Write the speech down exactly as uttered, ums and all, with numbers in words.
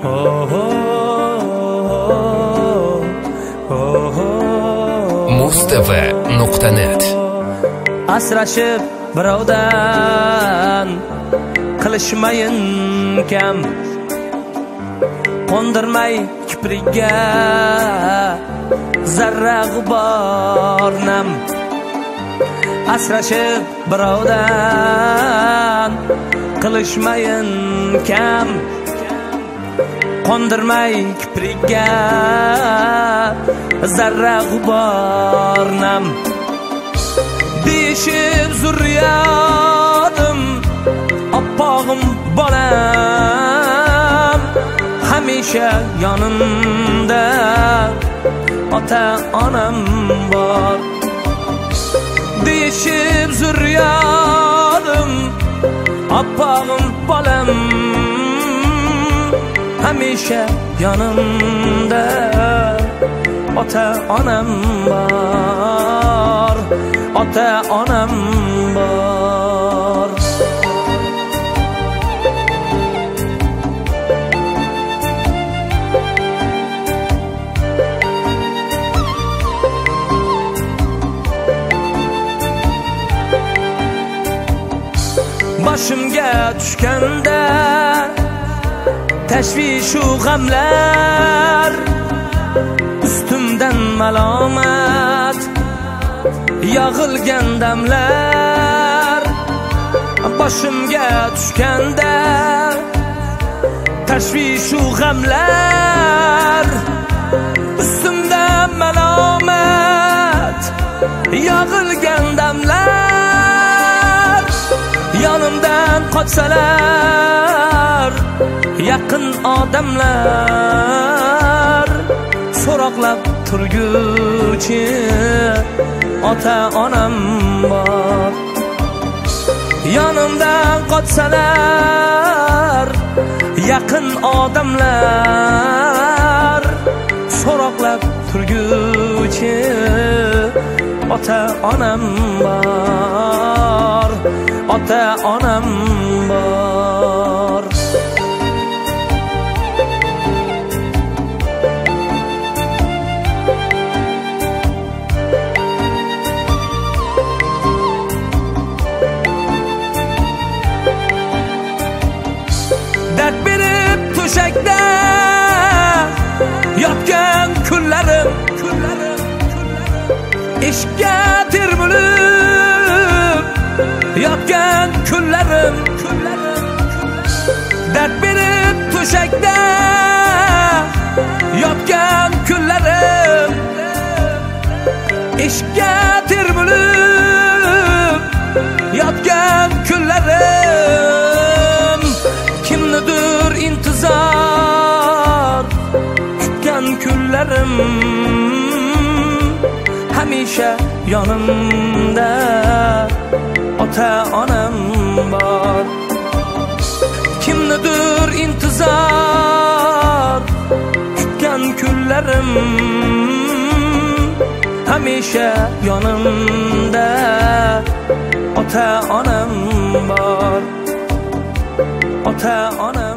mustv nuqta net. Asrashib birovdan qilishmayin kam, qo'ndirmay kiprikka zarra g'ubor nam. Asrashib birovdan qilishmayin kam, qo'ndirmay kiprikka zarra g'ubor nam. Deyishib zurriyotim oppog'im bolam, hamisha yonimda ota onam bor. Deyishib zurriyotim oppog'im bolam, hamisha yonimda ota onam bor, ota onam bor. Boshimga tushganda tashvishu g'amlar, ustimdan malomat yog'ilgan damlar. Boshimga tushganda tashvishu g'amlar, ustimdan malomat yog'ilgan damlar. Yonimdan qochsalar yaqin odamlar, so'roqlab turguchi ota onam bor. Yonimdan qochsalar yaqin odamlar, so'roqlab turguchi ota onam bor, ota onam bor. Dard berib to'shakda yotgan kunlarim, ishga termulib yotgan kunlarim. Dard berib to'shakda yotgan kunlarim, ishga termulib yotgan kunlarim. Kimnidir intizor kutgan kunlarim, hamisha yonimda ota onam bor. Kimnidir intizor kutgan kunlarim, hamisha yonimda ota onam bor, ota onam.